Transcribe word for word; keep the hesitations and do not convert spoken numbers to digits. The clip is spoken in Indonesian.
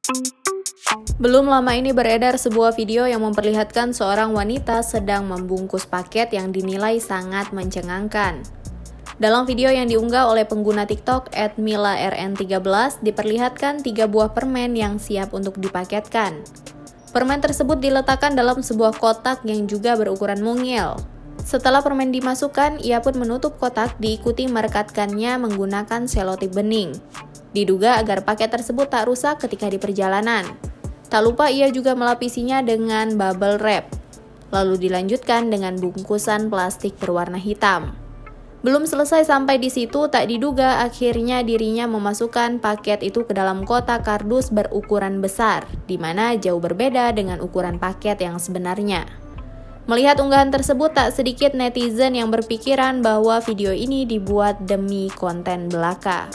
Belum lama ini beredar sebuah video yang memperlihatkan seorang wanita sedang membungkus paket yang dinilai sangat mencengangkan. Dalam video yang diunggah oleh pengguna TikTok et mila er en tiga belas, diperlihatkan tiga buah permen yang siap untuk dipaketkan. Permen tersebut diletakkan dalam sebuah kotak yang juga berukuran mungil. Setelah permen dimasukkan, ia pun menutup kotak diikuti merekatkannya menggunakan selotip bening. Diduga agar paket tersebut tak rusak ketika di perjalanan. Tak lupa ia juga melapisinya dengan bubble wrap, lalu dilanjutkan dengan bungkusan plastik berwarna hitam. Belum selesai sampai di situ, tak diduga akhirnya dirinya memasukkan paket itu ke dalam kotak kardus berukuran besar, di mana jauh berbeda dengan ukuran paket yang sebenarnya. Melihat unggahan tersebut, tak sedikit netizen yang berpikiran bahwa video ini dibuat demi konten belaka.